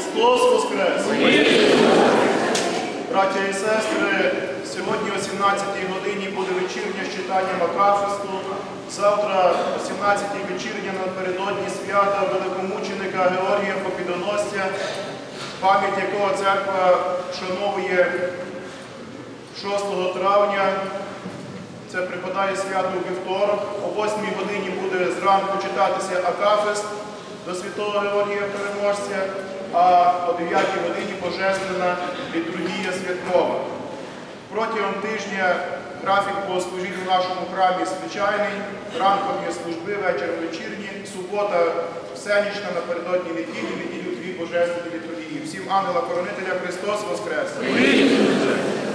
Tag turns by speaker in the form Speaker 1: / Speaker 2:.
Speaker 1: Христос Воскрес! Браття і сестри, сьогодні о 17-й годині буде вечірнє читання Акафисту. Завтра о 17-й вечірня напередодні свята великомученика Георгія Побідоносця, пам'ять якого церква вшановує 6 травня. Це припадає свято у вівторок. О 8-й годині буде зранку читатися Акафист до святого Георгія Переможця, а о 9-й годині Божественна літургія святкова. Протягом тижня графік богослужінь у нашому храмі звичайний. Ранком є служби, вечором вечірні, субота всенічна, напередодні неділі, неділю 2 божественні літургії. Всім ангела-хоронителя Христос Воскрес!